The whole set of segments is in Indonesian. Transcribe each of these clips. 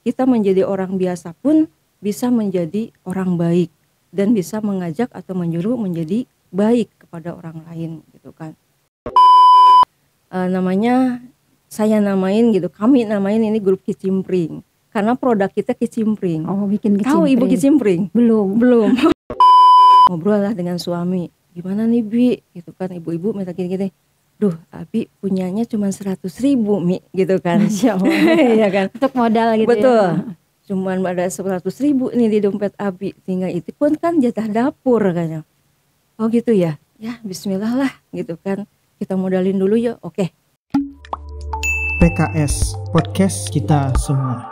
kita menjadi orang biasa pun bisa menjadi orang baik dan bisa mengajak atau menyuruh menjadi baik kepada orang lain gitu kan. Namanya saya namain gitu, kami namain ini grup kicimpring karena produk kita kicimpring. Oh, bikin kicimpring. Tahu Ibu kicimpring? Belum. Ngobrol lah dengan suami, gimana nih Bi gitu kan, ibu-ibu minta gini-gini. Duh, Abi punyanya cuma 100.000 Mi gitu kan. Masya Allah. Iya kan. Untuk modal gitu. Betul. Ya. Cuman ada 100.000 nih di dompet Abi, tinggal itu pun kan jatah dapur katanya. Oh gitu ya. Ya bismillah lah gitu kan. Kita modalin dulu ya. Oke. PKS Podcast Kita Semua.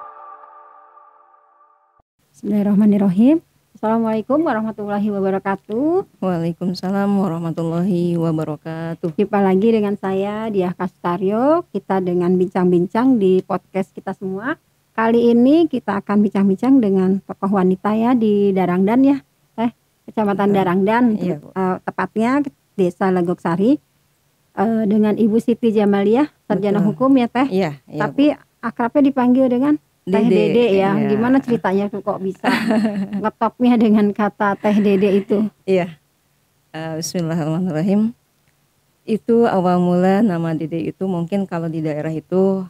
Bismillahirrahmanirrahim. Assalamualaikum warahmatullahi wabarakatuh. Waalaikumsalam warahmatullahi wabarakatuh. Jumpa lagi dengan saya Diah Kastario. Kita dengan bincang-bincang di podcast Kita Semua. Kali ini kita akan bincang-bincang dengan tokoh wanita ya di Darangdan ya, Kecamatan Darangdan, Iya, tepatnya Desa Legoksari, dengan Ibu Siti Jamaliah, sarjana hukum ya Teh. Iya, Tapi akrabnya dipanggil dengan Teh Dede ya. Iya. Gimana ceritanya tuh kok bisa ngetopnya dengan kata Teh Dede itu? Iya. Bismillahirrahmanirrahim. Itu awal mula nama Dede itu mungkin kalau di daerah itu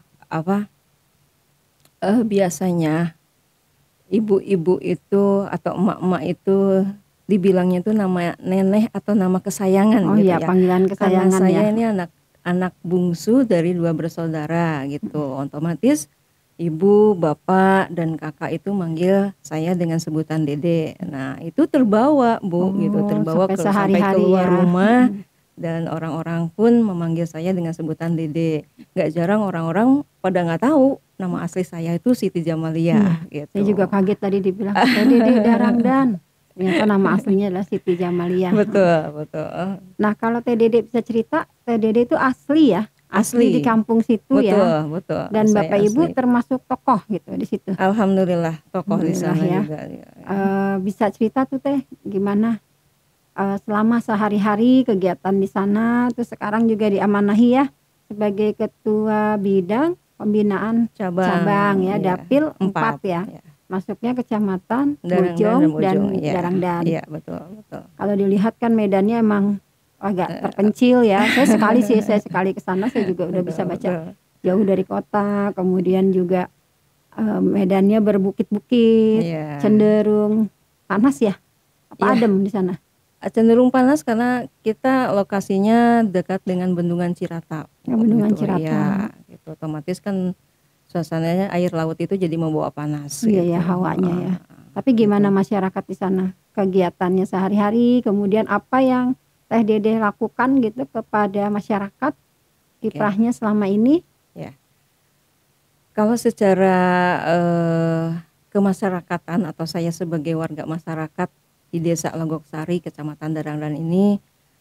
biasanya ibu-ibu itu atau emak-emak itu dibilangnya itu nama nenek atau nama kesayangan gitu iya, ya. Panggilan kesayangan. Karena saya ya. ini anak bungsu dari 2 bersaudara gitu. Otomatis ibu, bapak dan kakak itu manggil saya dengan sebutan Dede. Nah, itu terbawa, Bu, gitu, terbawa sampai keluar rumah. Dan orang-orang pun memanggil saya dengan sebutan Dede. Gak jarang orang-orang pada nggak tahu nama asli saya itu Siti Jamaliah gitu. Saya juga kaget tadi dibilang Dede Darangdan. Ternyata nama aslinya adalah Siti Jamaliah. Betul. Nah, kalau Teh Dede bisa cerita, Teh Dede itu asli ya? Asli di kampung situ ya. Betul. Dan Bapak Ibu termasuk tokoh gitu di situ. Alhamdulillah tokoh di sana ya. juga. Bisa cerita tuh Teh gimana selama sehari-hari kegiatan di sana, terus sekarang juga diamanahi ya sebagai ketua bidang pembinaan cabang ya, Dapil 4 ya. Masuknya Kecamatan Bojong dan Darangdan. Iya, betul. Kalau dilihat kan medannya emang agak terpencil ya. Saya sekali ke sana saya juga udah bisa baca jauh dari kota, kemudian juga medannya berbukit-bukit, cenderung panas ya. Apa adem di sana? Cenderung panas karena kita lokasinya dekat dengan Bendungan Ciratap. Bendungan Ciratap. Ya, gitu. Otomatis kan suasananya air laut itu jadi membawa panas. Iya ya, hawanya ya. Tapi gimana masyarakat di sana? Kegiatannya sehari-hari, kemudian apa yang Teh Dede lakukan gitu kepada masyarakat, kiprahnya selama ini? Ya. Kalau secara kemasyarakatan atau saya sebagai warga masyarakat di Desa Legoksari, Kecamatan Darangdan ini,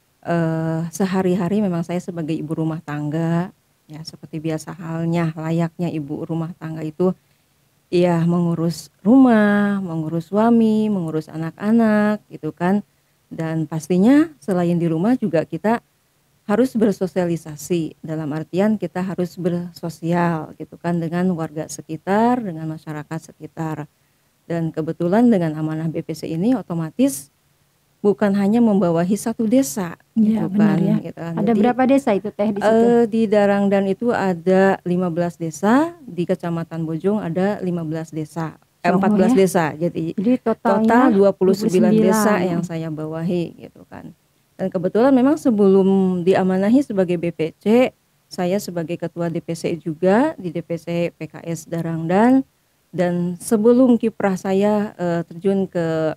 sehari-hari memang saya sebagai ibu rumah tangga, ya seperti biasa halnya, layaknya ibu rumah tangga itu, ya mengurus rumah, mengurus suami, mengurus anak-anak gitu kan. Dan pastinya selain di rumah juga kita harus bersosialisasi, dalam artian kita harus bersosial gitu kan dengan warga sekitar, dengan masyarakat sekitar. Dan kebetulan dengan amanah BPC ini otomatis bukan hanya membawahi satu desa, ya, gitu benar, kan. ya. Gitu. Ada jadi, berapa desa itu Teh di situ? Di Darangdan itu ada 15 desa, di Kecamatan Bojong ada 15 desa, 14 desa. Jadi total 29 desa yang saya bawahi, gitu kan. Dan kebetulan memang sebelum diamanahi sebagai BPC, saya sebagai ketua DPC juga di DPC PKS Darangdan. Dan sebelum kiprah saya terjun ke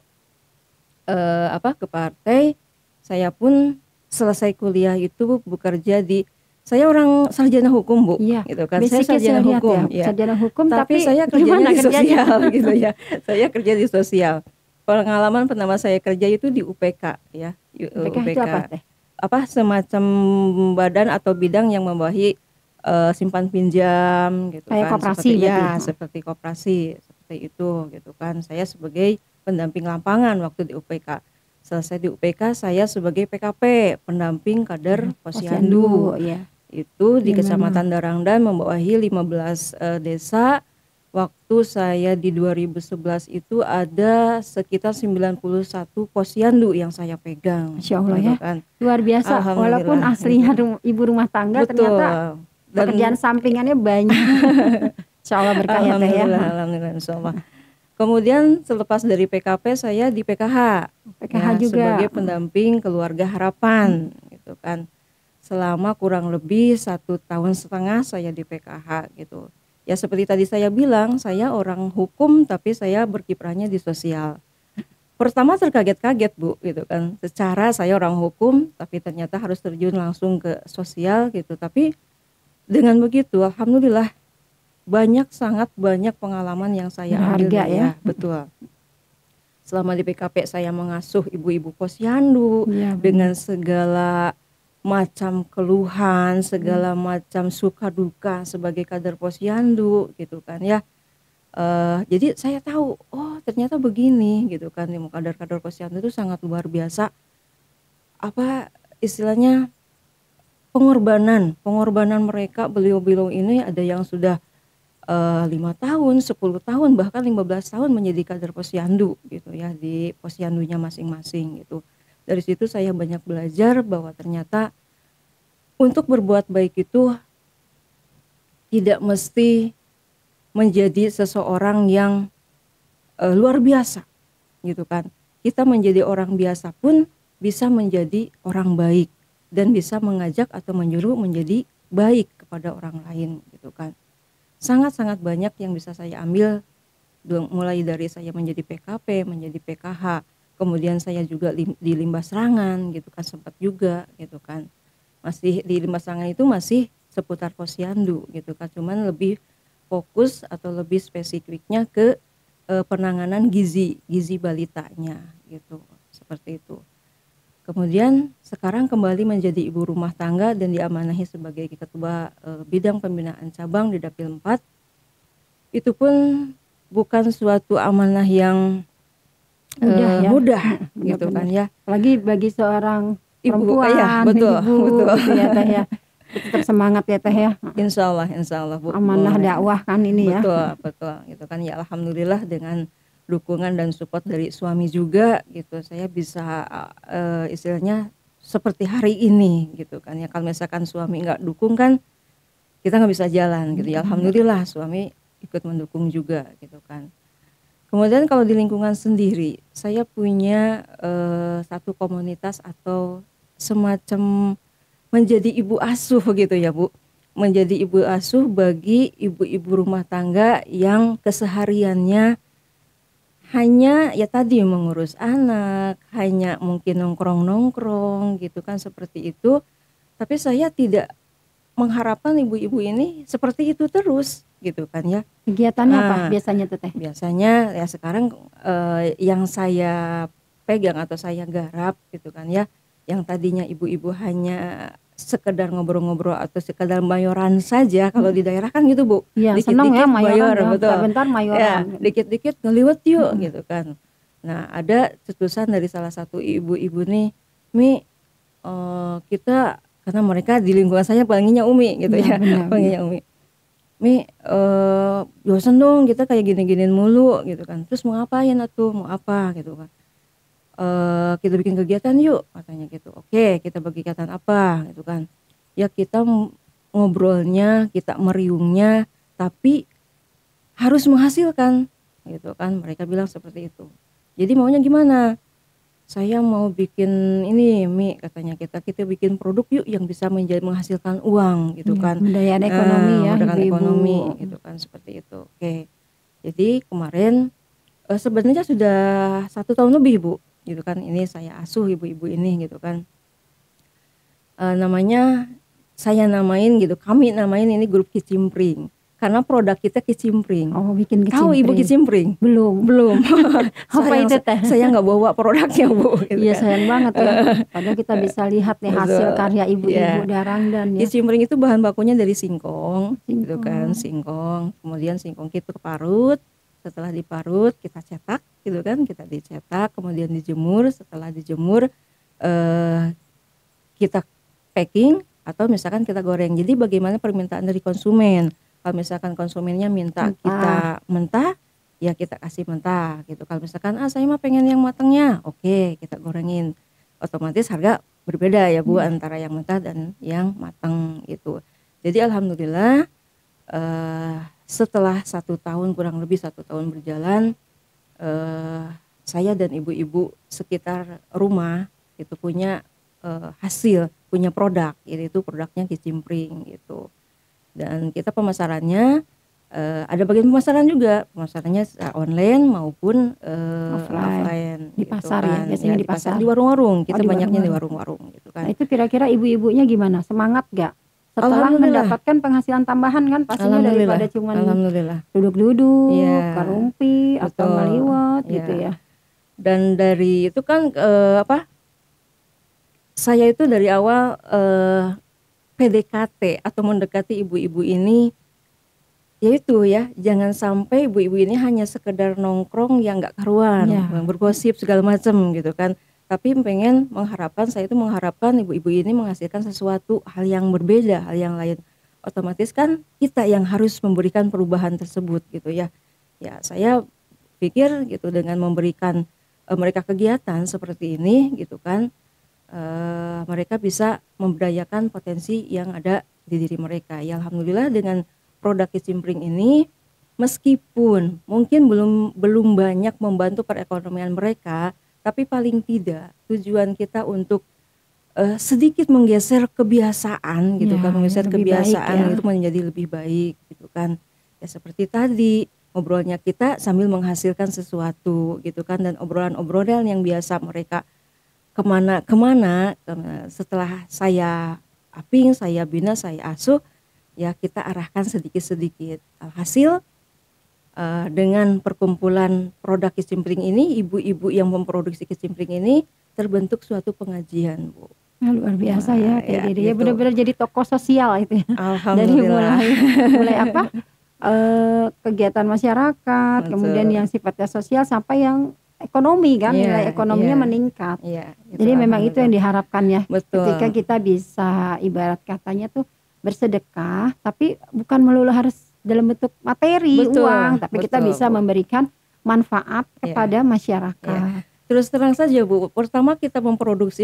partai, saya pun selesai kuliah itu bekerja saya orang sarjana hukum, Bu, ya, gitu kan. Saya sarjana hukum, ya. Sarjana hukum, tapi saya kerjanya di sosial gitu ya. Saya kerja di sosial. Pengalaman pertama saya kerja itu di UPK ya. UPK itu apa Teh? Semacam badan atau bidang yang membawahi simpan pinjam gitu kayak kan, koperasi seperti koperasi seperti itu gitu kan. Saya sebagai pendamping lapangan waktu di UPK. Selesai di UPK saya sebagai PKP, pendamping kader Posyandu. Ya. Itu di Kecamatan Darangdan membawahi 15 desa waktu saya di 2011 itu ada sekitar 91 posyandu yang saya pegang. Masya Allah gitu ya. kan. Luar biasa. Walaupun Alhamdulillah, aslinya gitu. ibu rumah tangga, Betul. ternyata Dan pekerjaan sampingannya banyak. Insya Allah berkah ya teh ya. alhamdulillah insyaallah. Kemudian selepas dari PKP saya di PKH, PKH ya, juga. sebagai pendamping keluarga harapan, gitu kan. Selama kurang lebih 1,5 tahun saya di PKH gitu. Ya seperti tadi saya bilang, saya orang hukum tapi saya berkiprahnya di sosial. Pertama terkaget-kaget Bu, gitu kan. Secara saya orang hukum tapi ternyata harus terjun langsung ke sosial gitu. Tapi dengan begitu alhamdulillah sangat banyak pengalaman yang saya ambil Berharga dari, ya. betul. Selama di PKP saya mengasuh ibu-ibu posyandu Iya, dengan segala macam keluhan, segala macam suka duka sebagai kader posyandu gitu kan ya. Jadi saya tahu, oh ternyata begini gitu kan, kader-kader posyandu itu sangat luar biasa. Apa istilahnya, pengorbanan mereka, beliau-beliau ini ada yang sudah 5 tahun, 10 tahun, bahkan 15 tahun menjadi kader posyandu gitu ya, di posyandunya masing-masing gitu. Dari situ saya banyak belajar bahwa ternyata untuk berbuat baik itu tidak mesti menjadi seseorang yang luar biasa gitu kan. Kita menjadi orang biasa pun bisa menjadi orang baik dan bisa mengajak atau menyuruh menjadi baik kepada orang lain gitu kan. Sangat-sangat banyak yang bisa saya ambil mulai dari saya menjadi PKP, menjadi PKH, kemudian saya juga di Limbah Serangan gitu kan, sempat juga gitu kan. Masih di Limbah Serangan itu masih seputar posyandu gitu kan, cuman lebih fokus atau lebih spesifiknya ke penanganan gizi balitanya gitu, seperti itu. Kemudian sekarang kembali menjadi ibu rumah tangga dan diamanahi sebagai ketua bidang pembinaan cabang di Dapil 4. Itu pun bukan suatu amanah yang mudah gitu kan ya. Apalagi bagi seorang Ibu, perempuan, ya, betul, ibu betul. gitu ya teh ya. Tetap semangat ya teh ya. Insya Allah Bu. Amanah dakwah kan ini ya. Betul gitu kan ya, alhamdulillah dengan dukungan dan support dari suami juga gitu, saya bisa istilahnya seperti hari ini gitu kan ya. Kalau misalkan suami nggak dukung kan kita nggak bisa jalan gitu ya. Alhamdulillah suami ikut mendukung juga gitu kan. Kemudian kalau di lingkungan sendiri, saya punya satu komunitas atau semacam menjadi ibu asuh gitu ya Bu. Menjadi ibu asuh bagi ibu-ibu rumah tangga yang kesehariannya hanya ya tadi mengurus anak, hanya mungkin nongkrong-nongkrong gitu kan, seperti itu. Tapi saya tidak mengharapkan ibu-ibu ini seperti itu terus gitu kan ya. Kegiatannya apa biasanya tuh teh? Biasanya ya sekarang yang saya pegang atau saya garap gitu kan ya, yang tadinya ibu-ibu hanya sekedar ngobrol-ngobrol atau sekedar mayoran saja, kalau di daerah kan gitu Bu. Iya, seneng ya mayoran, bentar mayoran. Ya, dikit-dikit ngeliwet yuk gitu kan. Nah ada cetusan dari salah satu ibu-ibu nih, Mi kita, karena mereka di lingkungan saya panggilnya Umi gitu ya, panggilnya Umi. Mi bosan dong kita kayak gini-giniin mulu gitu kan. Terus mau ngapain atuh, mau apa gitu kan. Kita bikin kegiatan yuk katanya gitu. Oke, kita bagi kegiatan apa gitu kan. Ya kita ngobrolnya, kita meriungnya, tapi harus menghasilkan gitu kan. Mereka bilang seperti itu. Jadi maunya gimana? Saya mau bikin ini Mi katanya, kita bikin produk yuk yang bisa menghasilkan uang gitu kan. Pemberdayaan ekonomi ya, pemberdayaan ibu-ibu. ekonomi gitu kan, seperti itu. Oke. Jadi kemarin sebenarnya sudah 1 tahun lebih Bu gitu kan, ini saya asuh ibu-ibu ini gitu kan. Namanya saya namain gitu, kami namain ini grup Kicimpring. Karena produk kita kicimpring. Oh, bikin kicimpring. Tahu Ibu kicimpring? Belum. Apa itu teh? Saya nggak bawa produknya Bu. Gitu Iya kan. sayang banget ya. Padahal kita bisa lihat nih hasil karya ibu-ibu Darangdan ya. Kicimpring itu bahan bakunya dari singkong, gitu kan, singkong. Kemudian singkong itu parut. Setelah diparut kita cetak, gitu kan, kita dicetak, kemudian dijemur. Setelah dijemur kita packing atau misalkan kita goreng. Jadi bagaimana permintaan dari konsumen? Kalau misalkan konsumennya minta Mentah. kita mentah, ya kita kasih mentah gitu. Kalau misalkan saya mah pengen yang matangnya, oke kita gorengin. Otomatis harga berbeda ya Bu antara yang mentah dan yang matang gitu. Jadi alhamdulillah setelah 1 tahun, kurang lebih 1 tahun berjalan, saya dan ibu-ibu sekitar rumah itu punya hasil, punya produk, yaitu produknya kicimpring gitu. Dan kita pemasarannya ada bagian pemasaran juga, pemasarannya online maupun offline Di gitu pasar ya, kan. biasanya Ya, di pasar. di warung-warung, kita di banyaknya di warung-warung. warung-warung gitu kan. Nah itu kira-kira ibu-ibunya gimana? Semangat gak? Setelah Alhamdulillah. mendapatkan penghasilan tambahan kan pastinya daripada cuman Alhamdulillah. duduk-duduk, Iya, karumpi atau betul. ngeliwat Iya. gitu ya. Dan dari itu kan saya itu dari awal PDKT atau mendekati ibu-ibu ini, yaitu ya jangan sampai ibu-ibu ini hanya sekedar nongkrong yang nggak karuan, Ya. yang bergosip segala macam gitu kan. Tapi saya itu mengharapkan ibu-ibu ini menghasilkan sesuatu hal yang berbeda, hal yang lain. Otomatis kan kita yang harus memberikan perubahan tersebut gitu ya. Ya saya pikir gitu dengan memberikan mereka kegiatan seperti ini gitu kan, mereka bisa memberdayakan potensi yang ada di diri mereka. Ya alhamdulillah dengan produk kicimpring ini meskipun mungkin belum banyak membantu perekonomian mereka, tapi paling tidak tujuan kita untuk sedikit menggeser kebiasaan gitu Ya, kan, menggeser lebih kebiasaan baik ya. itu menjadi lebih baik gitu kan. Ya seperti tadi ngobrolnya kita sambil menghasilkan sesuatu gitu kan, dan obrolan-obrolan yang biasa mereka kemana setelah saya aping, saya bina, saya asuh, ya kita arahkan sedikit-sedikit. Alhasil dengan perkumpulan produk kicimpring ini, ibu-ibu yang memproduksi kicimpring ini terbentuk suatu pengajian Bu. Nah, luar biasa ya Ya, Teh Dede ya, gitu. benar-benar jadi tokoh sosial itu ya. Dari Alhamdulillah. mulai apa kegiatan masyarakat, Betul. kemudian yang sifatnya sosial sampai yang ekonomi kan, Iya, nilai ekonominya iya. meningkat. Iya, gitu, Jadi memang itu yang alhamdulillah. diharapkan ya. Betul. Ketika kita bisa ibarat katanya tuh bersedekah, tapi bukan melulu harus dalam bentuk materi, Betul, uang, tapi kita betul, bisa Bu. memberikan manfaat Iya. kepada masyarakat. Ya. Terus terang saja Bu, pertama kita memproduksi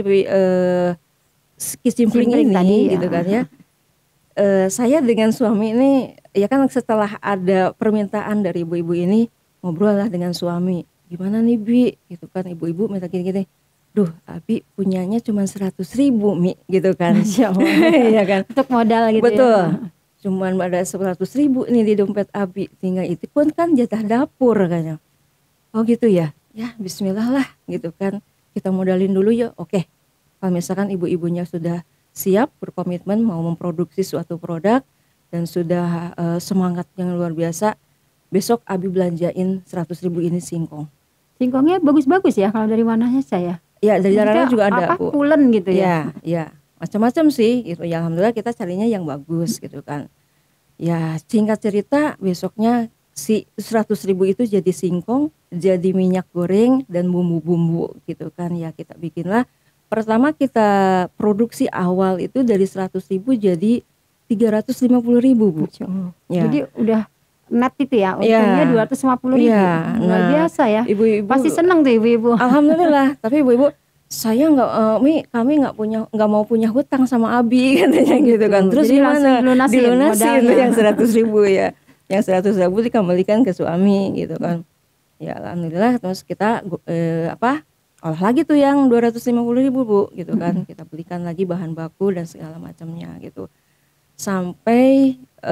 kicimpring Kicimpring ini tadi ya. gitu kan ya. Saya dengan suami ini ya kan setelah ada permintaan dari ibu-ibu ini, ngobrol lah dengan suami, gimana nih Bi gitu kan, ibu-ibu minta gini-gini, duh Abi punyanya cuma 100.000 Mi gitu kan. Masya Allah. Iya kan. Untuk modal gitu Betul. ya. Cuman ada 100.000 nih di dompet Abi, tinggal itu pun kan jatah dapur katanya. Oh gitu ya, ya bismillah lah gitu kan, kita modalin dulu ya. Oke, kalau misalkan ibu-ibunya sudah siap berkomitmen mau memproduksi suatu produk dan sudah semangat yang luar biasa, besok Abi belanjain 100.000 ini singkong. Singkongnya bagus-bagus ya kalau dari mananya saya. Ya dari Maksudnya daerahnya juga ada Bu. pulen gitu ya. Ya macam-macam sih gitu. Ya alhamdulillah kita carinya yang bagus gitu kan. Ya singkat cerita besoknya si 100.000 itu jadi singkong, jadi minyak goreng dan bumbu-bumbu gitu kan. Ya kita bikinlah. Pertama kita produksi awal itu dari 100.000 jadi 350.000 Bu. Masya Allah. Ya. Jadi udah net itu ya, untungnya 250.000. Iya, Luar nah, biasa ya. Ibu-ibu Pasti senang tuh ibu-ibu. Alhamdulillah. Tapi ibu-ibu saya kami nggak mau punya hutang sama Abi katanya gitu kan. Terus Jadi gimana? langsung dilunasin modalnya. yang 100.000 ya. Yang 100.000 dikembalikan ke suami gitu kan. Ya alhamdulillah. Terus kita olah lagi tuh yang 250.000 Bu gitu kan. Kita belikan lagi bahan baku dan segala macamnya gitu. Sampai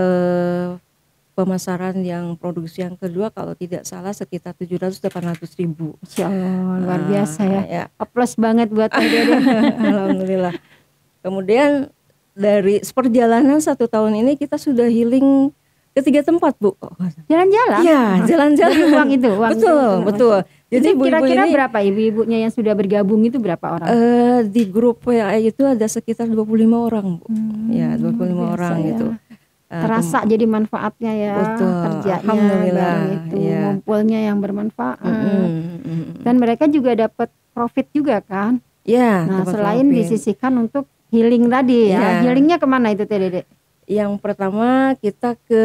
pemasaran yang produksi yang kedua kalau tidak salah sekitar 700-800.000. Masya Allah, luar biasa ya. Ya. Plus banget buat Teh Dede. Alhamdulillah. Kemudian dari perjalanan 1 tahun ini kita sudah healing ke 3 tempat Bu. Jalan-jalan. Iya, jalan-jalan. Dari uang itu. Betul. Jadi Jadi kira-kira ini berapa ibu-ibunya yang sudah bergabung itu berapa orang? di grup WA itu ada sekitar 25 orang Bu. Ya 25 biasa orang ya. gitu. Terasa jadi manfaatnya ya, Betul, kerjanya alhamdulillah, bareng itu, iya. ngumpulnya yang bermanfaat. Dan mereka juga dapat profit juga kan. Ya, Nah dapat selain profit. disisihkan untuk healing tadi ya, Iya. healingnya kemana itu Teh Dede? Yang pertama kita ke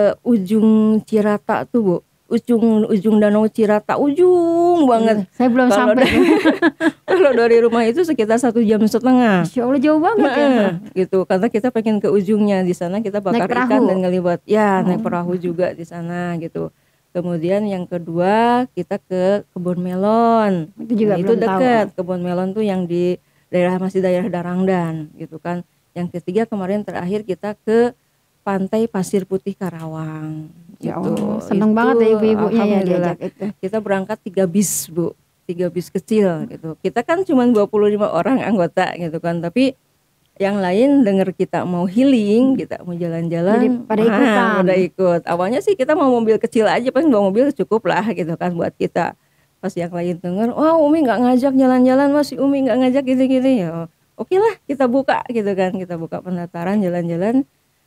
ujung Cirata tuh Bu, ujung Danau Cirata, ujung banget. Saya belum Kalau sampai. kalau dari rumah itu sekitar 1,5 jam. Masya Allah jauh banget ya. Gitu, karena kita pengen ke ujungnya. Di sana kita bakar Naik perahu? ikan dan ngelibat. Ya, naik Oh. perahu juga di sana gitu. Kemudian yang kedua kita ke kebun melon. Itu juga Nah, itu belum tahu. dekat. Kebun melon tuh yang di masih daerah Darangdan gitu kan. Yang ketiga kemarin terakhir kita ke Pantai Pasir Putih Karawang Ya gitu. Allah, seneng Itu banget ya ibu-ibunya ya alhamdulillah. diajak itu. Kita berangkat 3 bis Bu, 3 bis kecil gitu. Kita kan cuma 25 orang anggota gitu kan, tapi yang lain denger kita mau healing, kita mau Jadi jalan-jalan, pada ikutan. pada ikut. Awalnya sih kita mau mobil kecil aja, paling 2 mobil cukup lah gitu kan buat kita. Pas yang lain denger, wah Umi nggak ngajak jalan-jalan, Mas Umi nggak ngajak gini-gini, ya oke lah kita buka gitu kan, kita buka pendaftaran jalan-jalan.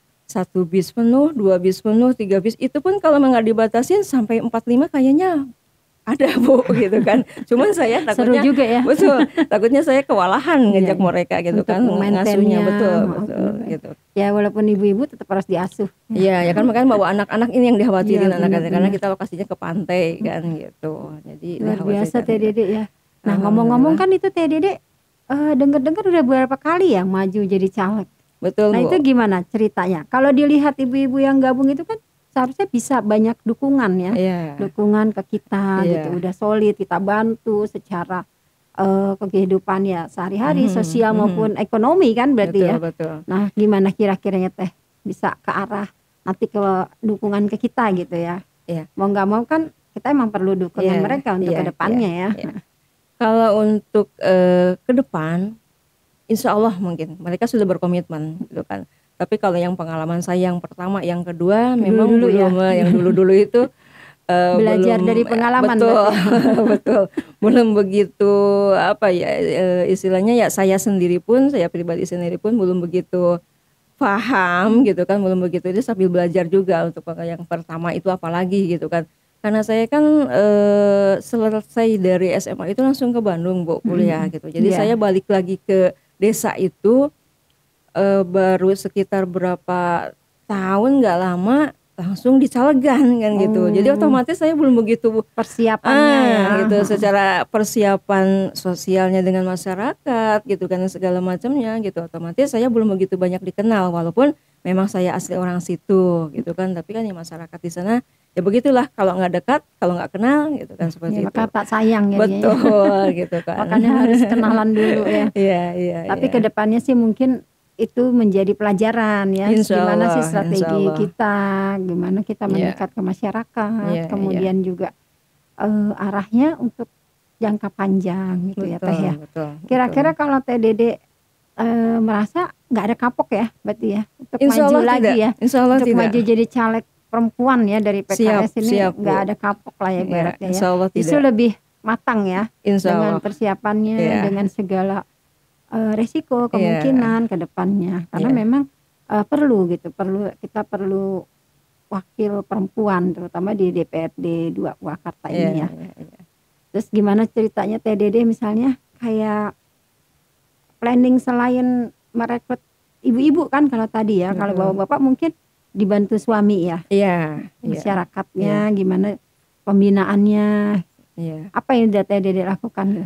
1 bis penuh, 2 bis penuh, 3 bis, itu pun kalau nggak dibatasin sampai 45 kayaknya ada Bu gitu kan. Cuman saya Seru takutnya, juga ya. betul, takutnya saya kewalahan ngajak Iya. mereka gitu Untuk kan, ngasuhnya, memaintennya, betul maupun- gitu. Ya walaupun ibu-ibu tetap harus diasuh. Iya, ya kan makanya bawa anak-anak ini yang dikhawatirin Iya, anak-anak, karena benar-benar. kita lokasinya ke pantai kan gitu. Jadi Luar biasa dikhawatirkan Teh gitu. Dede ya. Nah Alhamdulillah. ngomong-ngomong kan itu Teh Dede dengar-dengar udah beberapa kali ya maju jadi caleg. Betul Nah Bu. itu gimana ceritanya? Kalau dilihat ibu-ibu yang gabung itu kan seharusnya bisa banyak dukungan ya. Iya. Dukungan ke kita Iya. gitu. Udah solid, kita bantu secara kehidupan ya sehari-hari, Mhm, sosial mhm. maupun ekonomi kan berarti Betul, ya. betul. Nah gimana kira-kiranya Teh bisa ke arah nanti ke dukungan ke kita gitu ya. Iya. Mau nggak mau kan kita emang perlu dukungan Iya, mereka untuk iya, kedepannya iya, ya. iya. Kalau untuk ke depan, insya Allah mungkin mereka sudah berkomitmen gitu kan. Tapi kalau yang pengalaman saya yang pertama, yang kedua, memang Dulu-dulu ya. belum, yang dulu-dulu itu Belajar belum, dari pengalaman betul, berarti. betul, belum begitu apa ya, istilahnya ya saya sendiri pun, saya pribadi sendiri pun belum begitu paham gitu kan, belum begitu, ini sambil belajar juga untuk yang pertama itu apalagi gitu kan. Karena saya kan selesai dari SMA itu langsung ke Bandung Bu kuliah gitu. Jadi Iya. saya balik lagi ke desa itu baru sekitar berapa tahun, nggak lama langsung dicalegan kan gitu. Jadi Oh. otomatis saya belum begitu Persiapannya ya. gitu secara persiapan sosialnya dengan masyarakat gitu kan, segala macamnya gitu. Otomatis saya belum begitu banyak dikenal, walaupun memang saya asli orang situ gitu kan, tapi kan ya masyarakat di sana ya begitulah, kalau nggak dekat, kalau nggak kenal gitu kan, seperti Ya, itu. maka tak sayang ya. Betul gitu kan. Makanya harus kenalan dulu ya. Iya, iya. Tapi iya. kedepannya sih mungkin itu menjadi pelajaran ya. Insya Gimana sih Allah, strategi insya Allah. kita, gimana kita Iya. mendekat ke masyarakat, Iya, kemudian juga arahnya untuk jangka panjang gitu ya Teh ya. Betul. Kira-kira kalau Teh Dede merasa nggak ada kapok ya berarti ya untuk Insya maju Allah lagi tidak. ya, Insya Allah untuk tidak. maju jadi caleg perempuan ya dari PKS ini Siap, nggak Bu. ada kapok lah ya Iya, ibaratnya ya. insya Allah Justru tidak. lebih matang ya Insya dengan Allah. persiapannya, Iya. dengan segala resiko kemungkinan ke depannya karena Iya. memang perlu gitu, kita perlu wakil perempuan terutama di DPRD 2 Purwakarta ini ya. Iya, iya. Terus gimana ceritanya Teh Dede misalnya kayak planning selain merekrut ibu-ibu kan kalau tadi ya, kalau Betul. bapak-bapak mungkin dibantu suami ya, Iya, iya. masyarakatnya gimana pembinaannya, Iya. apa yang udah Teh Dede lakukan?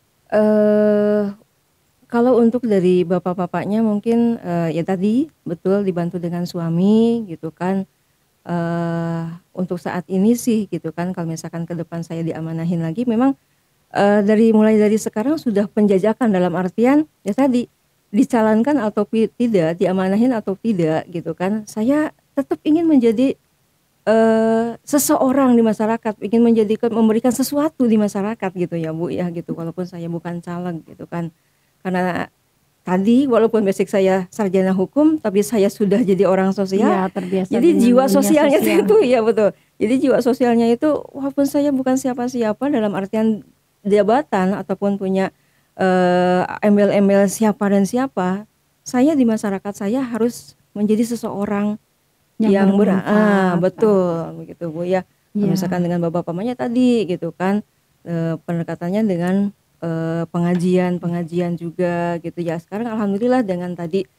Kalau untuk dari bapak-bapaknya mungkin ya tadi betul dibantu dengan suami gitu kan. Untuk saat ini sih gitu kan, kalau misalkan ke depan saya diamanahin lagi, memang mulai dari sekarang sudah penjajakan, dalam artian ya tadi dicalonkan atau tidak, diamanahin atau tidak gitu kan, saya tetap ingin menjadi seseorang di masyarakat, ingin memberikan sesuatu di masyarakat gitu ya Bu ya gitu, walaupun saya bukan caleg gitu kan. Karena tadi walaupun basic saya sarjana hukum, tapi saya sudah jadi orang sosial. Ya, terbiasa Jadi dengan jiwa dunia sosialnya sosial. itu ya betul. Jadi jiwa sosialnya itu walaupun saya bukan siapa-siapa dalam artian jabatan ataupun punya embel-embel siapa dan siapa, saya di masyarakat saya harus menjadi seseorang yang bermanfaat. betul begitu Bu ya. Ya. Misalkan dengan bapak pamannya tadi gitu kan, pendekatannya dengan pengajian juga gitu ya. Sekarang alhamdulillah dengan tadi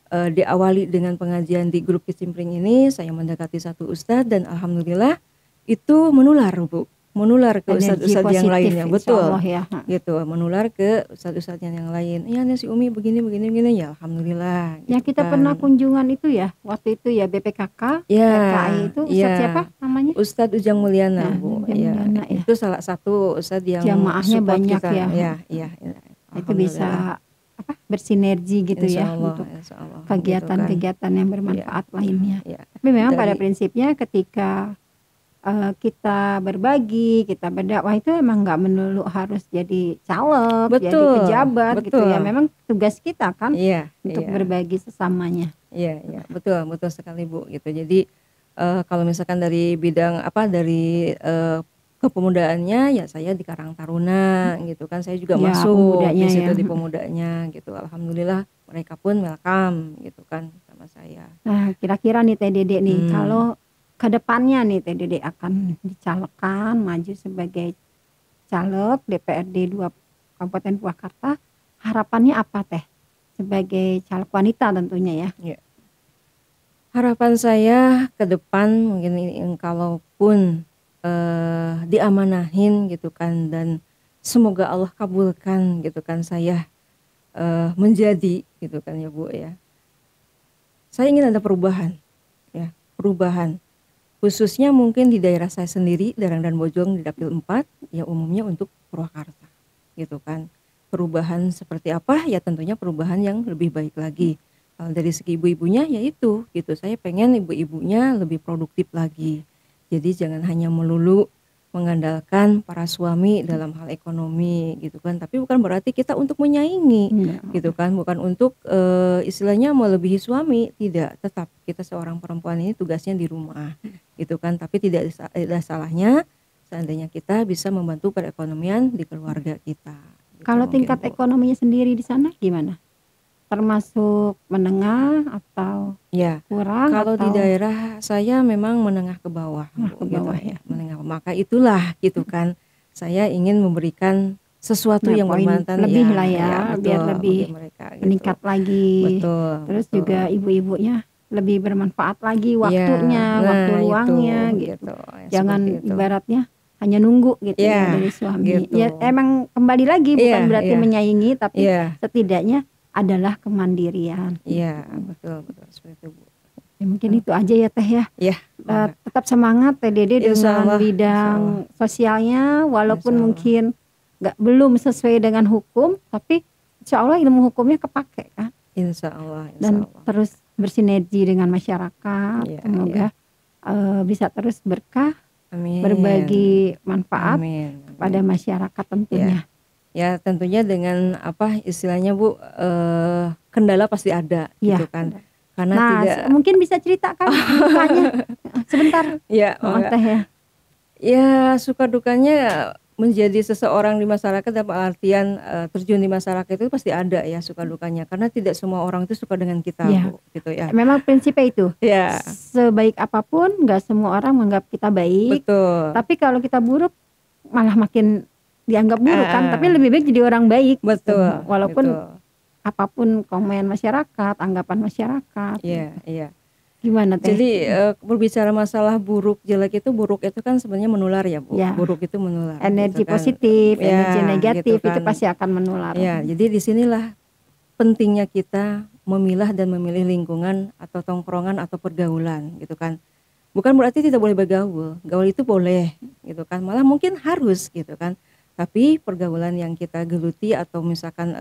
diawali dengan pengajian di grup Kicimpring ini, saya mendekati satu ustadz dan alhamdulillah itu menular Bu, menular ke Energi ustadz-ustadz yang positif lainnya, insya betul, Allah ya. gitu, menular ke ustadz-ustadz yang lain. Iya nih si Umi begini begini begini, ya alhamdulillah Yang gitu kita pernah kan. kunjungan itu ya, waktu itu ya BPKK, Ya, RKI itu Ustadz ya, siapa namanya? Ustadz Ujang Mulyana Nah, Bu, Ujang ya Mulyana ya. itu salah satu ustadz yang Jamaahnya support banyak kita, ya. ya, Itu bisa bersinergi gitu ya untuk insya Allah, kegiatan-kegiatan yang bermanfaat lainnya. Ya. Tapi memang pada prinsipnya ketika kita berbagi, kita berdakwah itu emang nggak melulu harus jadi caleg, jadi pejabat gitu ya. Memang tugas kita kan untuk berbagi sesamanya. Iya, betul sekali Bu gitu. Jadi kalau misalkan dari bidang dari kepemudaannya ya saya di Karang Taruna gitu kan, saya juga masuk di situ di pemudanya gitu. Alhamdulillah mereka pun welcome gitu kan sama saya. Nah kira-kira nih Teh Dede nih kalau kedepannya nih Teh Dede akan dicalonkan maju sebagai caleg DPRD 2 Kabupaten Purwakarta, harapannya apa Teh sebagai caleg wanita tentunya ya? Harapan saya ke depan mungkin kalaupun diamanahin gitu kan, dan semoga Allah kabulkan gitu kan saya menjadi gitu kan ya Bu ya. Saya ingin ada perubahan ya, perubahan khususnya mungkin di daerah saya sendiri, Darang dan Bojong di Dapil 4 ya, umumnya untuk Purwakarta gitu kan. Perubahan seperti apa ya, tentunya perubahan yang lebih baik lagi. Kalau dari segi ibu-ibunya ya itu gitu, saya pengen ibu-ibunya lebih produktif lagi. Jadi jangan hanya melulu mengandalkan para suami dalam hal ekonomi gitu kan, tapi bukan berarti kita untuk menyaingi gitu kan, bukan untuk istilahnya melebihi suami, tidak. Tetap kita seorang perempuan ini tugasnya di rumah gitu kan, tapi tidak ada salahnya seandainya kita bisa membantu perekonomian di keluarga kita gitu. Kalau tingkat ekonominya sendiri di sana gimana? Termasuk menengah atau kurang? Kalau atau di daerah saya memang menengah ke bawah, gitu ya, menengah. Maka itulah gitu kan, saya ingin memberikan sesuatu yang bermanfaat lebih lah ya, biar lebih mereka, gitu. Meningkat lagi. Betul. Terus juga ibu-ibunya lebih bermanfaat lagi waktunya, waktu luangnya gitu. Jangan ibaratnya hanya nunggu gitu ya dari suami. Gitu. Ya emang kembali lagi bukan berarti menyaingi, tapi setidaknya adalah kemandirian. Iya, betul seperti itu Bu. Ya, mungkin itu aja ya Teh ya. Tetap semangat Teh Dede dengan bidang sosialnya, walaupun mungkin belum sesuai dengan hukum, tapi insya Allah ilmu hukumnya kepake kan. Insya Allah. Dan terus bersinergi dengan masyarakat. Semoga bisa terus berkah, berbagi manfaat pada masyarakat tentunya. Ya tentunya dengan istilahnya Bu, kendala pasti ada gitu kan. Karena tidak, mungkin bisa ceritakan dukanya sebentar. Teh ya. Ya suka dukanya menjadi seseorang di masyarakat dalam artian terjun di masyarakat itu pasti ada ya suka dukanya, karena tidak semua orang itu suka dengan kita Bu, gitu ya. Memang prinsipnya itu. Sebaik apapun nggak semua orang menganggap kita baik. Betul. Tapi kalau kita buruk malah makin dianggap buruk kan, tapi lebih baik jadi orang baik. Betul. Walaupun apapun komen masyarakat, anggapan masyarakat. Iya. Gimana Teh? Jadi berbicara masalah buruk jelek itu, buruk itu kan sebenarnya menular ya Bu. Buruk itu menular. Energi gitu kan. Positif, energi negatif gitu kan. Itu pasti akan menular. Jadi disinilah pentingnya kita memilah dan memilih lingkungan atau tongkrongan atau pergaulan gitu kan. Bukan berarti tidak boleh bergaul, gaul itu boleh gitu kan. Malah mungkin harus gitu kan. Tapi pergaulan yang kita geluti atau misalkan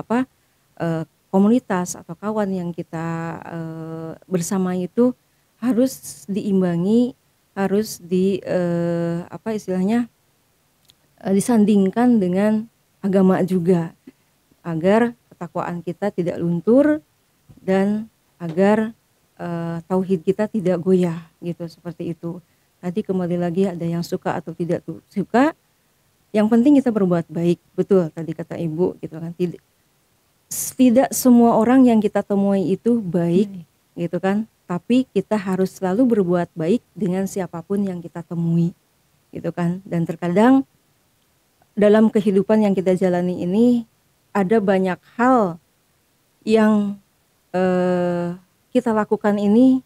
komunitas atau kawan yang kita bersama itu harus diimbangi, harus disandingkan dengan agama juga, agar ketakwaan kita tidak luntur dan agar tauhid kita tidak goyah gitu, seperti itu. Tadi kembali lagi ada yang suka atau tidak suka. Yang penting kita berbuat baik, betul tadi kata Ibu gitu kan. Tidak semua orang yang kita temui itu baik gitu kan, tapi kita harus selalu berbuat baik dengan siapapun yang kita temui gitu kan. Dan terkadang dalam kehidupan yang kita jalani ini ada banyak hal yang kita lakukan ini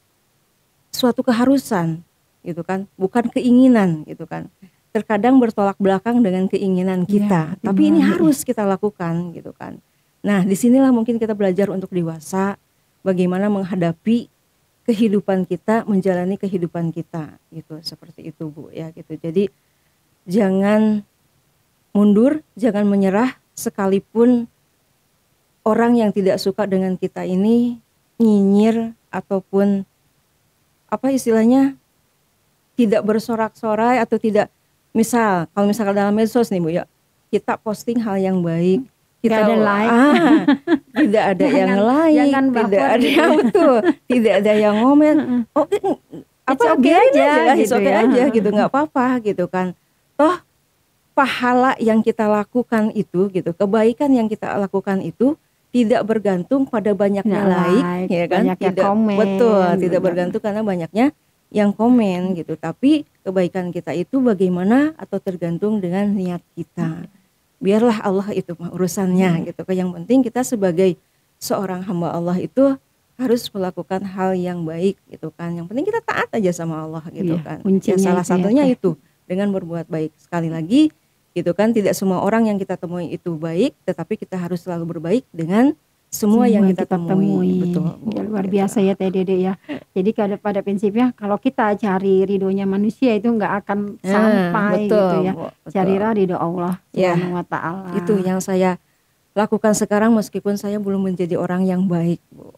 suatu keharusan gitu kan, bukan keinginan gitu kan. Terkadang bertolak belakang dengan keinginan kita, tapi ini harus kita lakukan gitu kan. Nah, disinilah mungkin kita belajar untuk dewasa, bagaimana menghadapi kehidupan kita, menjalani kehidupan kita gitu, seperti itu Bu ya gitu. Jadi jangan mundur, jangan menyerah, sekalipun orang yang tidak suka dengan kita ini nyinyir ataupun apa istilahnya tidak bersorak-sorai atau tidak, misal kalau misalkan dalam medsos nih Bu ya, kita posting hal yang baik, kita Gak ada like. Tidak ada yang like, tidak ada yang betul, tidak ada yang ngomen. Oh, apa okay biarin aja gitu gitu ya. aja gitu, nggak apa-apa gitu kan. Toh pahala yang kita lakukan itu gitu, kebaikan yang kita lakukan itu tidak bergantung pada banyaknya like, ya kan? Tidak komen, betul, tidak bergantung karena banyaknya yang komen gitu. Tapi kebaikan kita itu bagaimana atau tergantung dengan niat kita. Biarlah Allah itu urusannya gitu. Yang penting kita sebagai seorang hamba Allah itu harus melakukan hal yang baik gitu kan. Yang penting kita taat aja sama Allah gitu kan. Ya, salah satunya itu dengan berbuat baik. Sekali lagi gitu kan, tidak semua orang yang kita temui itu baik, tetapi kita harus selalu berbaik dengan semua yang kita temui. Betul. Ya, luar biasa ya Teh Dede ya. Jadi pada prinsipnya kalau kita cari ridhonya manusia itu nggak akan sampai betul, gitu ya. betul. Carilah ridho Allah Subhanahu wa taala. Itu yang saya lakukan sekarang meskipun saya belum menjadi orang yang baik, Bu.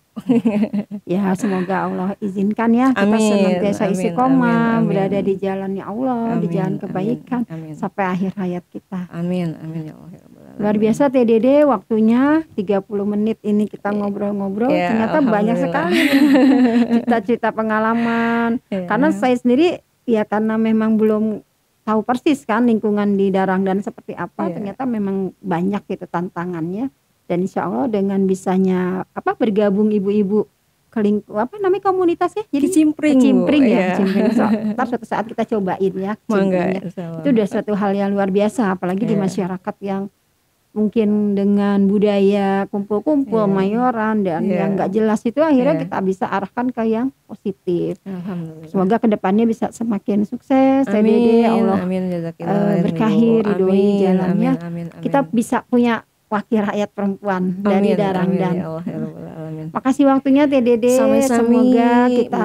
Ya, semoga Allah izinkan ya kita senantiasa istiqomah berada di jalannya Allah, di jalan kebaikan sampai akhir hayat kita. Amin, amin ya Allah. Luar biasa Teh Dede, waktunya 30 menit ini kita ngobrol-ngobrol, ternyata banyak sekali cerita-cerita pengalaman. Karena saya sendiri ya karena memang belum tahu persis kan lingkungan di Darangdan seperti apa, ternyata memang banyak gitu tantangannya. Dan insya Allah dengan bisanya bergabung ibu-ibu ke komunitasnya, jadi kecimpring ya. Ntar suatu saat kita cobain ya. Itu udah suatu hal yang luar biasa, apalagi di masyarakat yang mungkin dengan budaya kumpul-kumpul mayoran dan yang nggak jelas itu, akhirnya kita bisa arahkan ke yang positif. Semoga kedepannya bisa semakin sukses. Amin. Allah berkahi ridhoi jalannya. Kita bisa punya wakil rakyat perempuan dari Darangdan. Makasih waktunya Teh Dede. Semoga kita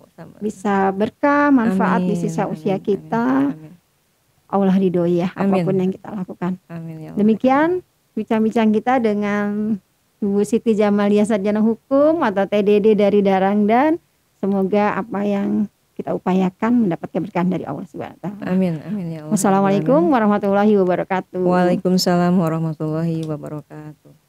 bisa berkah, manfaat di sisa usia kita. Allah ridhoi ya apapun yang kita lakukan. Demikian bincang-bincang kita dengan Ibu Siti Jamaliah Sarjana Hukum atau Teh Dede dari Darangdan. Semoga apa yang kita upayakan mendapat keberkahan dari Allah Subhanahu wa taala. Amin, amin ya Allah. Wassalamualaikum warahmatullahi wabarakatuh. Waalaikumsalam warahmatullahi wabarakatuh.